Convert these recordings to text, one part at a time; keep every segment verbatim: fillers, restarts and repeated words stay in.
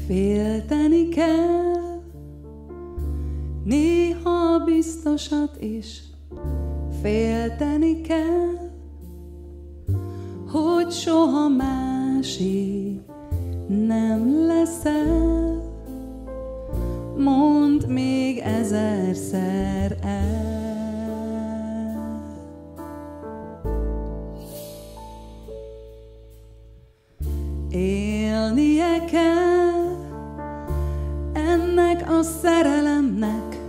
Félteni kell, néha a biztosat is. Félteni kell, hogy soha másé nem leszel. Mondd még ezerszer el. Élnie kell ennek a szerelemnek,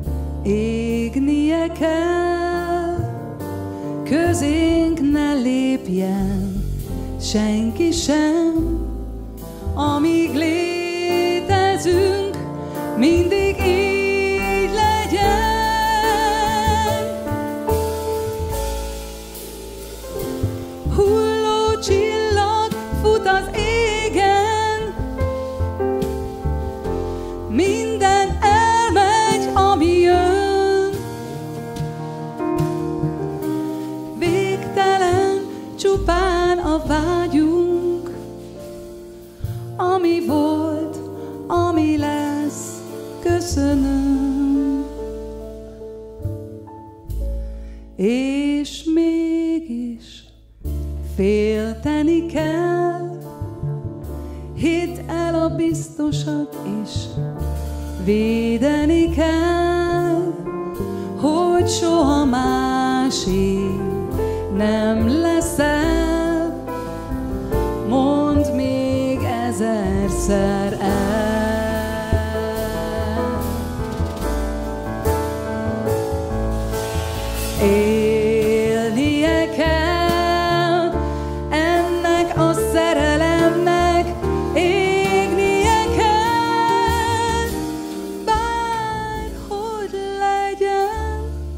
égnie kell, közénk ne lépjen senki sem. Amíg létezünk, mindig így legyen. Hulló csillag fut az égen, minden elmegy, ami jön. Végtelen csupán a vágyunk, ami volt, ami lesz, köszönöm. És mégis félteni kell, hidd el a biztosat is. Védeni kell, hogy soha másé nem leszel. Mondd még ezerszer el. Élnie kell ennek a szerelemnek, égnie kell, bárhogy legyen,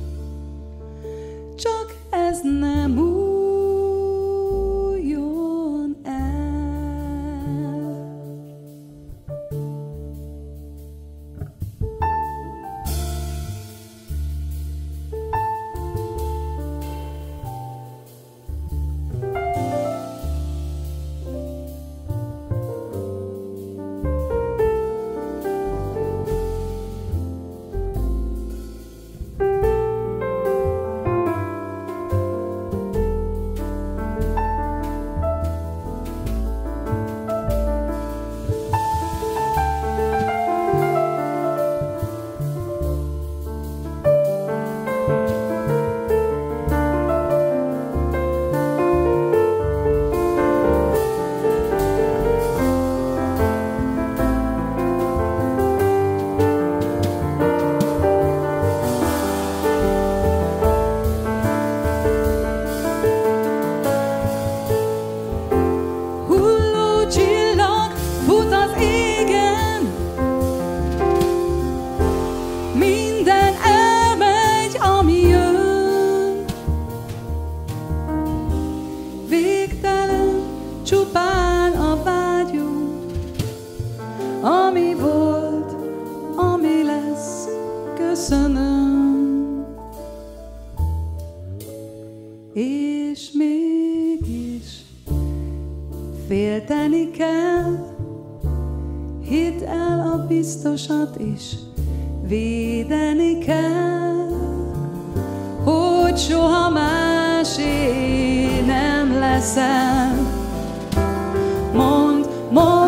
csak ez nem múljon el. Csupán a vágyunk, ami volt, ami lesz, köszönöm. És mégis félteni kell, hidd el a biztosat is. Védeni kell, hogy soha másé nem leszel. Mondd, mondd